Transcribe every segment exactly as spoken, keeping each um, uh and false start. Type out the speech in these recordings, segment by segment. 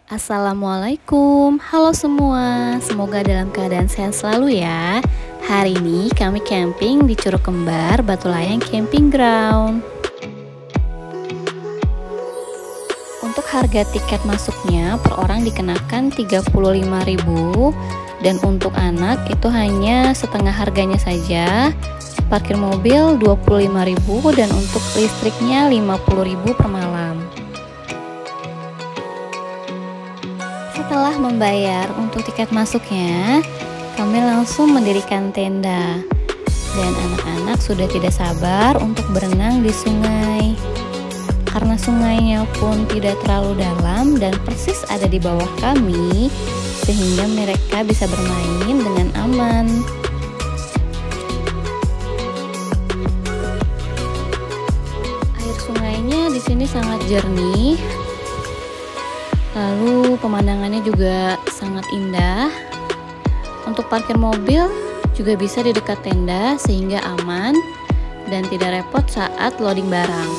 Assalamualaikum, halo semua, semoga dalam keadaan sehat selalu ya. Hari ini kami camping di Curug Kembar, Batulayang Camping Ground. Untuk harga tiket masuknya per orang dikenakan tiga puluh lima ribu rupiah, dan untuk anak itu hanya setengah harganya saja. Parkir mobil dua puluh lima ribu rupiah dan untuk listriknya lima puluh ribu rupiah per malam. Setelah membayar untuk tiket masuknya, kami langsung mendirikan tenda. Dan anak-anak sudah tidak sabar untuk berenang di sungai. Karena sungainya pun tidak terlalu dalam dan persis ada di bawah kami, sehingga mereka bisa bermain dengan aman. Air sungainya di sini sangat jernih. Lalu pemandangannya juga sangat indah. Untuk parkir mobil juga bisa di dekat tenda sehingga aman dan tidak repot saat loading barang.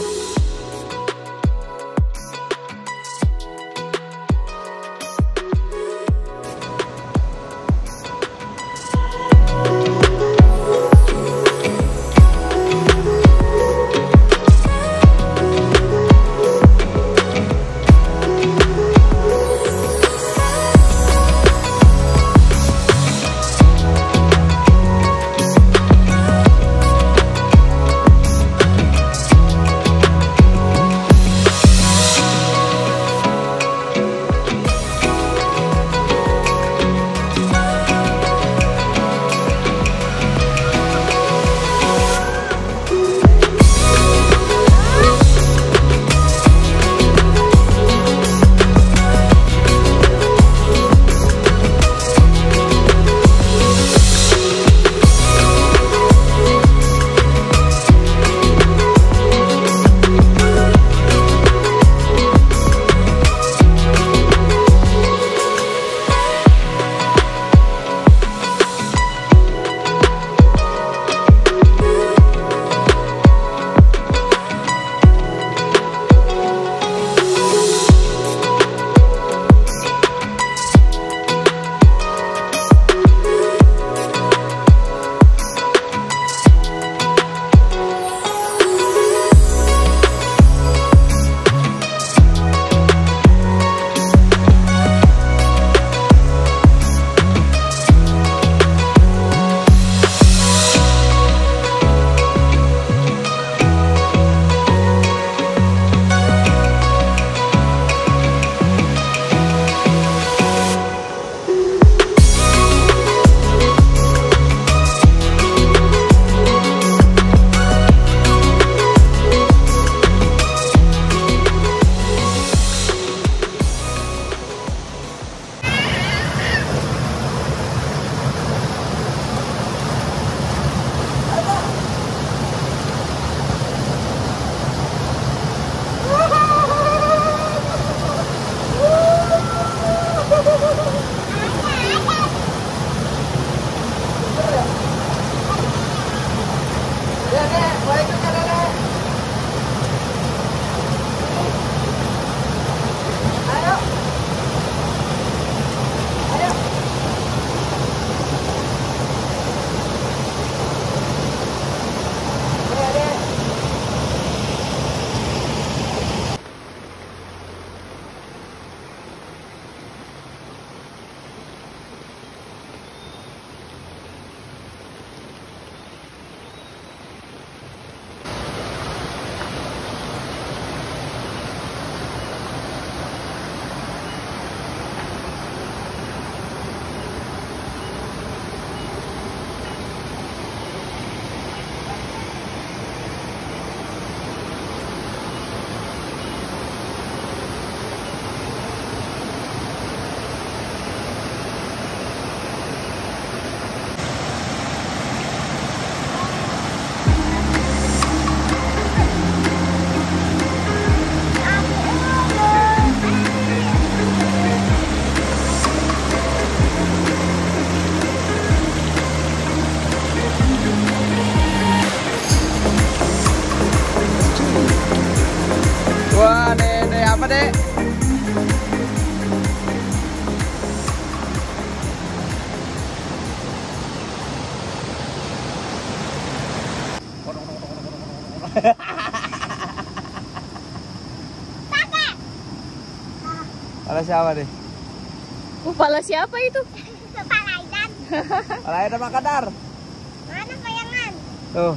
Pala siapa nih? Kepala siapa itu? Kepala Aidan. Pala Aidan Makadar. Mana bayangan? Tuh.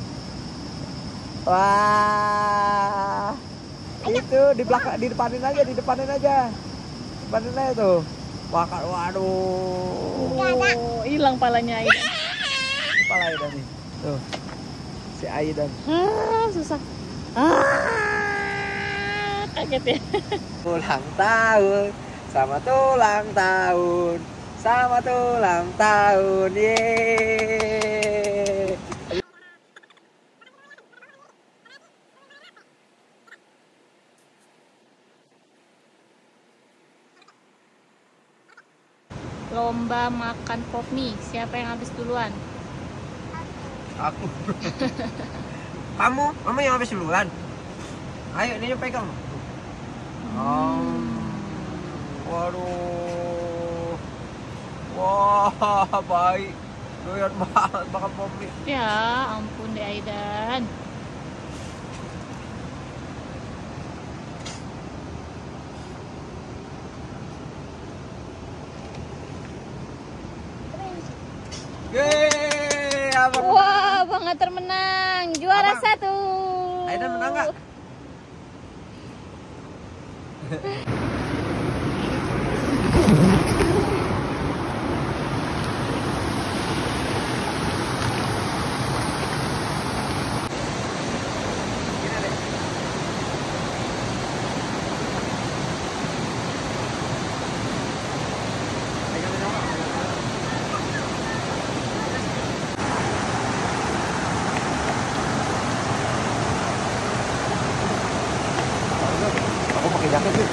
Wah. Itu di belakang, di depanin aja, di depanin aja. Depanin aja tuh. Wah, waduh. Oh, hilang palanya Aidan. Pala Aidan nih. Tuh. Si Aidan. Ah, susah. Ah, kaget ya. Ulang tahun, sama ulang tahun, sama ulang tahun, yeay. Lomba makan pop mie. Siapa yang habis duluan? Aku. Kamu, kamu yang habis duluan. Ayo, ini pegang. Oh. Waduh. Wah, baik. Doyan banget makan pop mie. Ya, ampun deh Aidan. Yeay, abang. Wah, Bang Atar menang. Juara Abang. satu. Aidan menang nggak? Aku pakai jaket sih.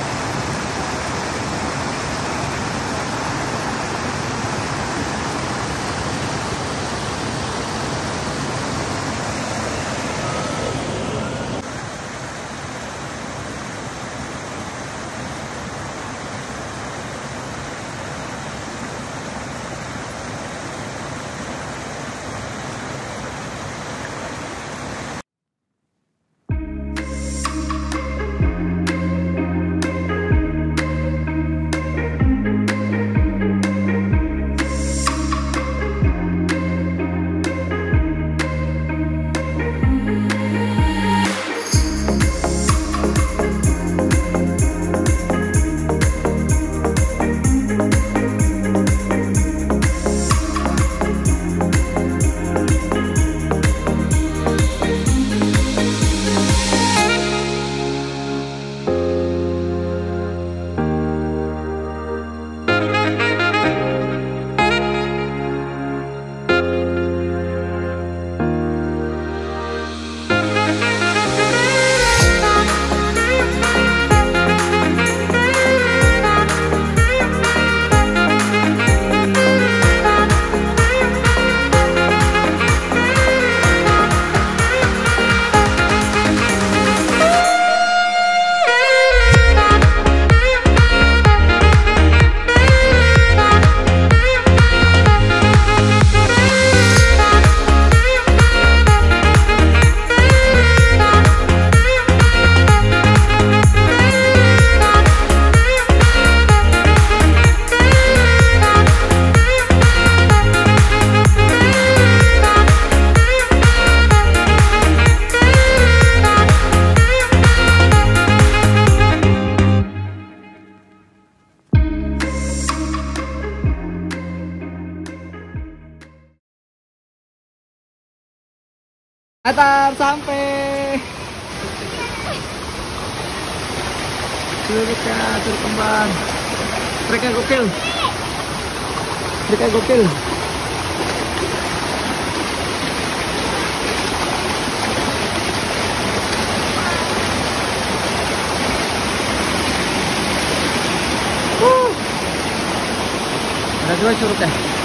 Atar sampai. Surika, surkembang. Surika gokil. Surika gokil. Uh. Ada dua curug ya.